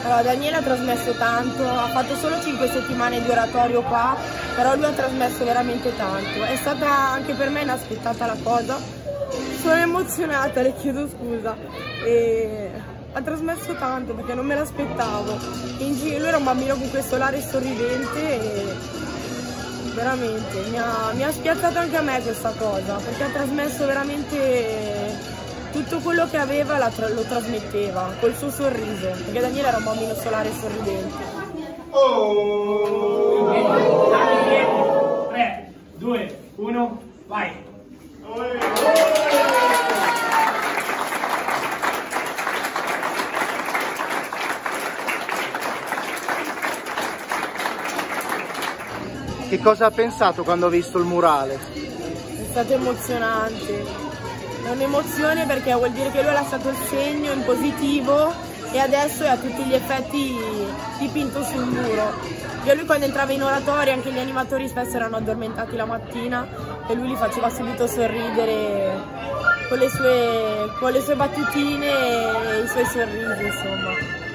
Allora, Daniele ha trasmesso tanto, ha fatto solo 5 settimane di oratorio qua, però lui ha trasmesso veramente tanto. È stata anche per me inaspettata la cosa, sono emozionata, le chiedo scusa. E ha trasmesso tanto perché non me l'aspettavo. Lui era un bambino con questo solare sorridente e veramente mi ha spiazzato anche a me questa cosa, perché ha trasmesso veramente tutto quello che aveva, lo trasmetteva col suo sorriso, perché Daniele era un bambino solare sorridente. 3, 2, 1, vai! Che cosa ha pensato quando ha visto il murale? È stato emozionante, è un'emozione perché vuol dire che lui ha lasciato il segno in positivo e adesso è a tutti gli effetti dipinto sul muro. Io lui quando entrava in oratorio anche gli animatori spesso erano addormentati la mattina e lui li faceva subito sorridere con le sue battutine e i suoi sorrisi, insomma.